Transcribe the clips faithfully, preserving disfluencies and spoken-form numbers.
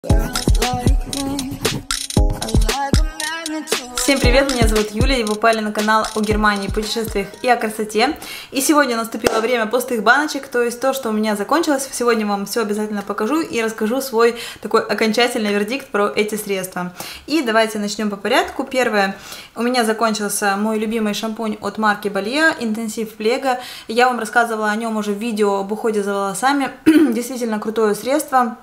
Всем привет, меня зовут Юля, и вы попали на канал о Германии, путешествиях и о красоте. И сегодня наступило время пустых баночек, то есть то, что у меня закончилось. Сегодня вам все обязательно покажу и расскажу свой такой окончательный вердикт про эти средства. И давайте начнем по порядку. Первое, у меня закончился мой любимый шампунь от марки Balea Intensive Plega. Я вам рассказывала о нем уже в видео об уходе за волосами. Действительно крутое средство.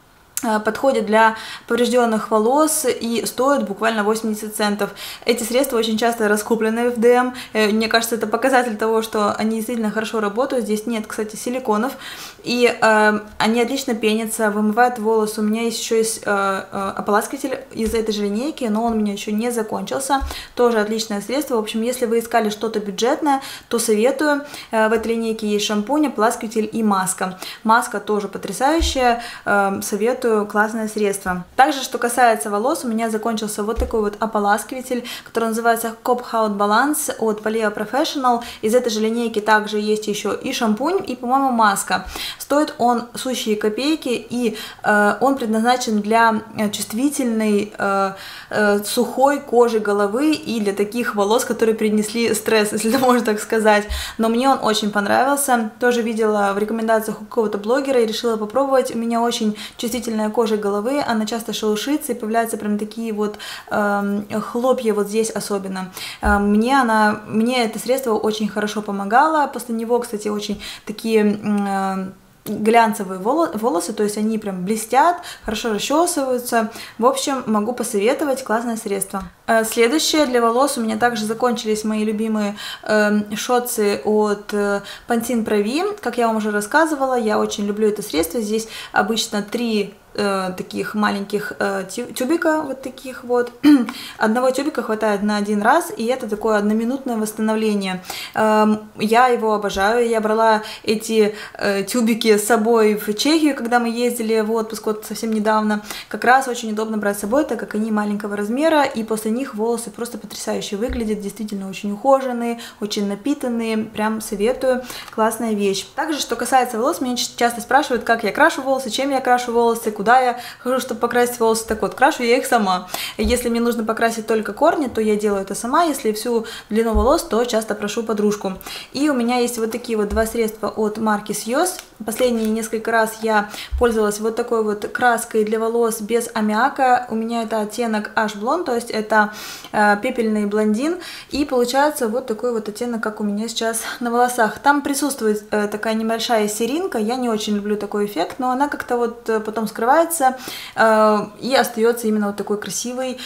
Подходит для поврежденных волос и стоит буквально восемьдесят центов. Эти средства очень часто раскуплены в ДМ. Мне кажется, это показатель того, что они действительно хорошо работают. Здесь нет, кстати, силиконов. И э, они отлично пенятся, вымывают волосы. У меня есть еще есть э, э, ополаскиватель из этой же линейки, но он у меня еще не закончился. Тоже отличное средство. В общем, если вы искали что-то бюджетное, то советую. Э, в этой линейке есть шампунь, ополаскиватель и маска. Маска тоже потрясающая. Э, советую. Классное средство. Также, что касается волос, у меня закончился вот такой вот ополаскиватель, который называется Kopfhaut Balance от Balea Professional. Из этой же линейки также есть еще и шампунь, и, по-моему, маска. Стоит он сущие копейки, и э, он предназначен для чувствительной, э, э, сухой кожи головы и для таких волос, которые принесли стресс, если можно так сказать. Но мне он очень понравился. Тоже видела в рекомендациях у какого-то блогера и решила попробовать. У меня очень чувствительная кожи головы, она часто шелушится и появляются прям такие вот э, хлопья вот здесь особенно. Э, мне она, мне это средство очень хорошо помогало. После него, кстати, очень такие э, глянцевые волосы, то есть они прям блестят, хорошо расчесываются. В общем, могу посоветовать, классное средство. Следующее, для волос у меня также закончились мои любимые э, шотсы от э, Pantene Pro V. Как я вам уже рассказывала, я очень люблю это средство. Здесь обычно три э, таких маленьких э, тюбика, вот таких вот. Одного тюбика хватает на один раз, и это такое одноминутное восстановление. Э, я его обожаю. Я брала эти э, тюбики с собой в Чехию, когда мы ездили в отпуск вот совсем недавно. Как раз очень удобно брать с собой, так как они маленького размера, и после них волосы просто потрясающе выглядят, действительно очень ухоженные, очень напитанные, прям советую, классная вещь. Также, что касается волос, меня часто спрашивают, как я крашу волосы, чем я крашу волосы, куда я хожу, чтобы покрасить волосы. Так вот, крашу я их сама. Если мне нужно покрасить только корни, то я делаю это сама, если всю длину волос, то часто прошу подружку. И у меня есть вот такие вот два средства от марки Сьюз. Последние несколько раз я пользовалась вот такой вот краской для волос без аммиака. У меня это оттенок Аш Блонд, то есть это э, пепельный блондин. И получается вот такой вот оттенок, как у меня сейчас на волосах. Там присутствует э, такая небольшая серинка. Я не очень люблю такой эффект, но она как-то вот потом скрывается э, и остается именно вот такой красивый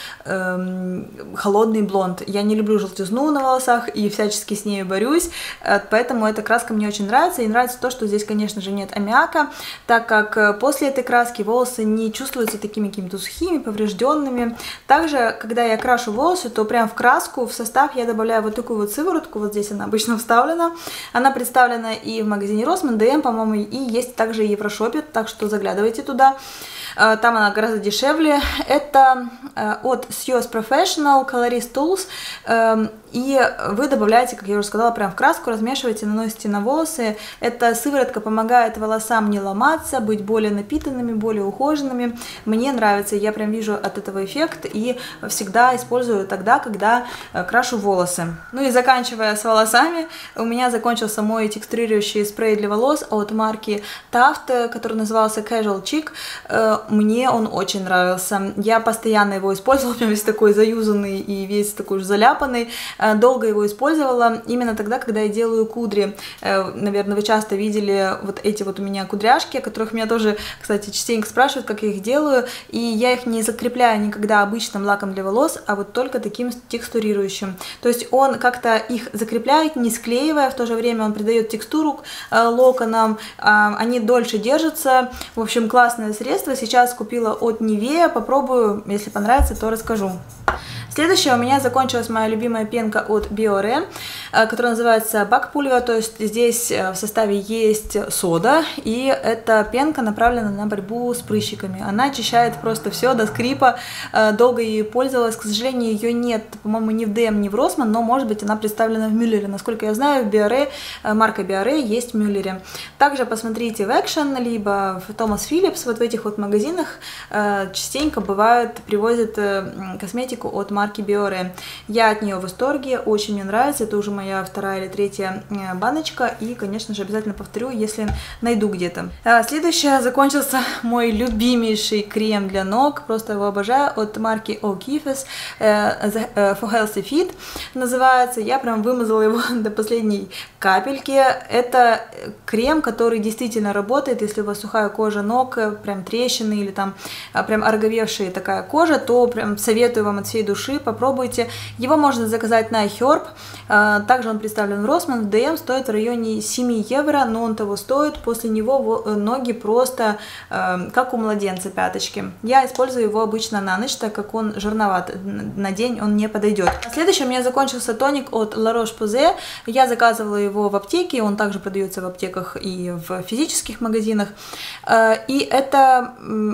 э, холодный блонд. Я не люблю желтизну на волосах и всячески с ней борюсь, э, поэтому эта краска мне очень нравится. И нравится то, что здесь, конечно же, нет аммиака, так как после этой краски волосы не чувствуются такими какими-то сухими, поврежденными. Также, когда я крашу волосы, то прям в краску, в состав я добавляю вот такую вот сыворотку, вот здесь она обычно вставлена. Она представлена и в магазине Rossmann, ДМ, по-моему, и есть также в Еврошопе, так что заглядывайте туда. Там она гораздо дешевле. Это от Сьюз Professional Colorist Tools. И вы добавляете, как я уже сказала, прям в краску, размешиваете, наносите на волосы. Эта сыворотка помогает волосам не ломаться, быть более напитанными, более ухоженными. Мне нравится, я прям вижу от этого эффект и всегда использую тогда, когда крашу волосы. Ну и заканчивая с волосами, у меня закончился мой текстурирующий спрей для волос от марки Taft, который назывался Casual Chic. Мне он очень нравился. Я постоянно его использовала, прям весь такой заюзанный и весь такой же заляпанный. Долго его использовала именно тогда, когда я делаю кудри. Наверное, вы часто видели вот эти вот у меня кудряшки, о которых меня тоже, кстати, частенько спрашивают, как я их делаю. И я их не закрепляю никогда обычным лаком для волос, а вот только таким текстурирующим. То есть он как-то их закрепляет, не склеивая, в то же время он придает текстуру локонам, они дольше держатся. В общем, классное средство. Сейчас купила от Nivea, попробую, если понравится, то расскажу. Следующее, у меня закончилась моя любимая пенка от Biore, которая называется Бакпульва, то есть здесь в составе есть сода, и эта пенка направлена на борьбу с прыщиками. Она очищает просто все до скрипа, долго ей пользовалась, к сожалению, ее нет, по-моему, ни в ди эм, ни в Rossmann, но, может быть, она представлена в Мюллере. Насколько я знаю, в Biore, марка Biore есть в Мюллере. Также посмотрите в Action, либо в Thomas Phillips, вот в этих вот магазинах частенько бывает, привозят косметику от марки Biore. Я от нее в восторге, очень мне нравится, это уже моя вторая или третья баночка, и, конечно же, обязательно повторю, если найду где-то. Следующее, закончился мой любимейший крем для ног, просто его обожаю, от марки O'Keeffe's, For Healthy Feet называется. Я прям вымазала его до последней капельки. Это крем, который действительно работает, если у вас сухая кожа ног, прям трещины или там прям ороговевшая такая кожа, то прям советую вам от всей души, попробуйте. Его можно заказать на Herb, также он представлен в Rossmann, в ди эм стоит в районе семи евро, но он того стоит, после него ноги просто как у младенца, пяточки. Я использую его обычно на ночь, так как он жирноват, на день он не подойдет. Следующий у меня закончился тоник от La Roche-Posay, я заказывала его в аптеке, он также продается в аптеках и в физических магазинах, и это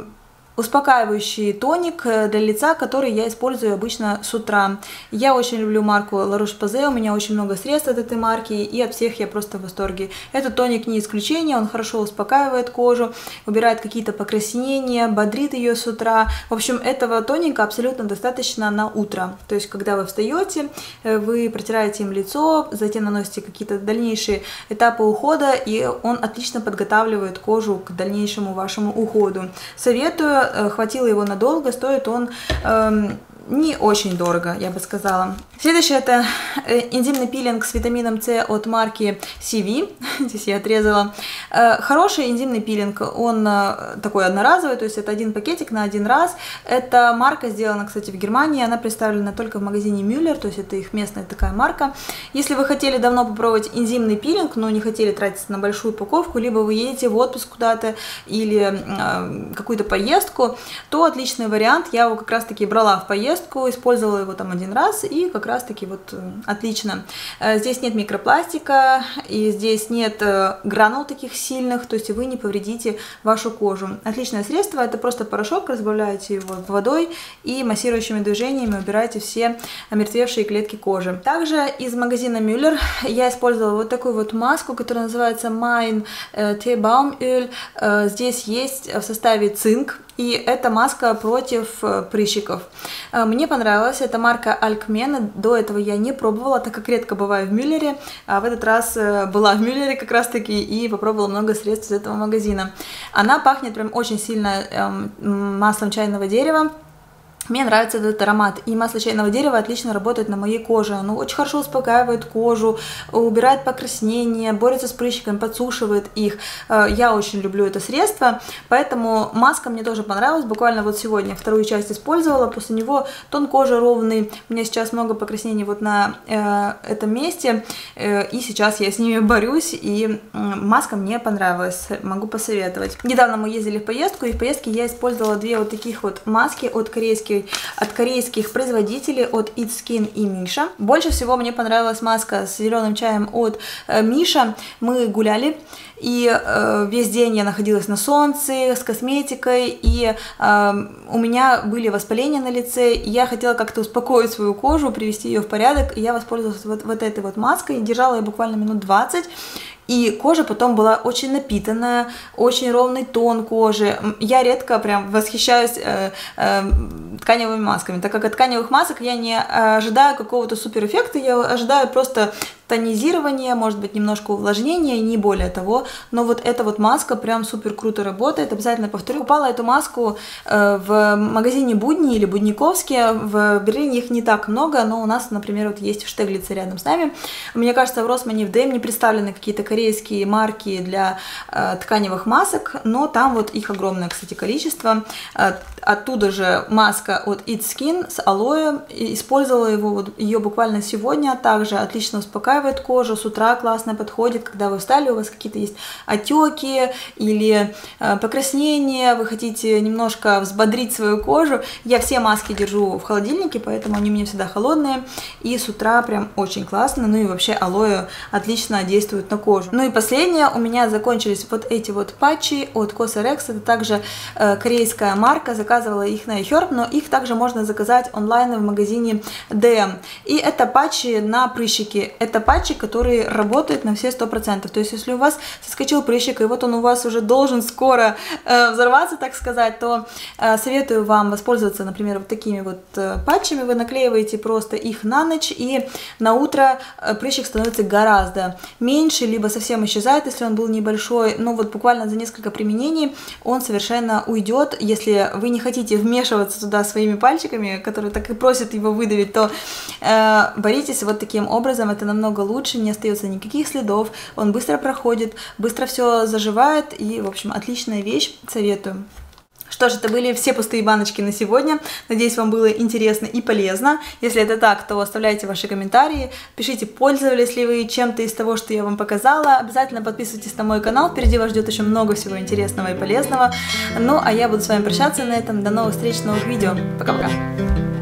успокаивающий тоник для лица, который я использую обычно с утра. Я очень люблю марку La Roche-Posay, у меня очень много средств от этой марки, и от всех я просто в восторге. Этот тоник не исключение, он хорошо успокаивает кожу, убирает какие-то покраснения, бодрит ее с утра. В общем, этого тоника абсолютно достаточно на утро. То есть, когда вы встаете, вы протираете им лицо, затем наносите какие-то дальнейшие этапы ухода, и он отлично подготавливает кожу к дальнейшему вашему уходу. Советую. Хватило его надолго, стоит он эм, не очень дорого, я бы сказала. Следующее — это энзимный пилинг с витамином С от марки си ви. Здесь я отрезала. Хороший энзимный пилинг, он такой одноразовый, то есть это один пакетик на один раз. Эта марка сделана, кстати, в Германии, она представлена только в магазине Müller, то есть это их местная такая марка. Если вы хотели давно попробовать энзимный пилинг, но не хотели тратиться на большую упаковку, либо вы едете в отпуск куда-то или э, какую-то поездку, то отличный вариант. Я его как раз-таки брала в поездку, использовала его там один раз, и как раз-таки вот отлично. Здесь нет микропластика, и здесь нет гранул таких сильных, то есть вы не повредите вашу кожу. Отличное средство, это просто порошок, разбавляете его водой и массирующими движениями убираете все омертвевшие клетки кожи. Также из магазина Müller я использовала вот такую вот маску, которая называется Mein Teebaumöl. Здесь есть в составе цинк, и это маска против прыщиков. Мне понравилась эта марка Alkmen. До этого я не пробовала, так как редко бываю в Мюллере. А в этот раз была в Мюллере как раз таки и попробовала много средств из этого магазина. Она пахнет прям очень сильно эм, маслом чайного дерева. Мне нравится этот аромат, и масло чайного дерева отлично работает на моей коже. Оно очень хорошо успокаивает кожу, убирает покраснения, борется с прыщиками, подсушивает их. Я очень люблю это средство, поэтому маска мне тоже понравилась. Буквально вот сегодня вторую часть использовала, после него тон кожи ровный. У меня сейчас много покраснений вот на э, этом месте, э, и сейчас я с ними борюсь, и э, маска мне понравилась, могу посоветовать. Недавно мы ездили в поездку, и в поездке я использовала две вот таких вот маски от корейских от корейских производителей, от It Skin и Миша. Больше всего мне понравилась маска с зеленым чаем от э, Миша. Мы гуляли, и э, весь день я находилась на солнце с косметикой, и э, у меня были воспаления на лице, и я хотела как-то успокоить свою кожу, привести ее в порядок, и я воспользовалась вот, вот этой вот маской, держала ее буквально минут двадцать. И кожа потом была очень напитанная, очень ровный тон кожи. Я редко прям восхищаюсь э, э, тканевыми масками, так как от тканевых масок я не ожидаю какого-то суперэффекта, я ожидаю просто тонизирование, может быть, немножко увлажнения, не более того. Но вот эта вот маска прям супер круто работает. Обязательно повторю. Купала эту маску э, в магазине Будни или Будниковске. В Берлине их не так много, но у нас, например, вот есть в Штеглице рядом с нами. Мне кажется, в Rossmann, в ди эм не представлены какие-то корейские марки для э, тканевых масок, но там вот их огромное, кстати, количество. Э, оттуда же маска от It Skin с алоэ. Использовала его, вот, ее буквально сегодня. Также отлично успокаивает. успокаивает кожу, с утра классно подходит, когда вы встали, у вас какие-то есть отеки или э, покраснения, вы хотите немножко взбодрить свою кожу. Я все маски держу в холодильнике, поэтому они у меня всегда холодные, и с утра прям очень классно. Ну и вообще алоэ отлично действует на кожу. Ну и последнее, у меня закончились вот эти вот патчи от Cosrx, это также э, корейская марка, заказывала их на iHerb, но их также можно заказать онлайн в магазине ди эм. И это патчи на прыщики, это патчи, которые работают на все сто процентов. То есть если у вас соскочил прыщик, и вот он у вас уже должен скоро э, взорваться, так сказать, то э, советую вам воспользоваться, например, вот такими вот э, патчами. Вы наклеиваете просто их на ночь, и на утро э, прыщик становится гораздо меньше, либо совсем исчезает, если он был небольшой. Ну вот буквально за несколько применений он совершенно уйдет. Если вы не хотите вмешиваться туда своими пальчиками, которые так и просят его выдавить, то э, боритесь вот таким образом, это намного лучше, не остается никаких следов, он быстро проходит, быстро все заживает, и, в общем, отличная вещь, советую. Что ж, это были все пустые баночки на сегодня. Надеюсь, вам было интересно и полезно. Если это так, то оставляйте ваши комментарии, пишите, пользовались ли вы чем-то из того, что я вам показала. Обязательно подписывайтесь на мой канал, впереди вас ждет еще много всего интересного и полезного. Ну, а я буду с вами прощаться на этом. До новых встреч, новых видео. Пока-пока.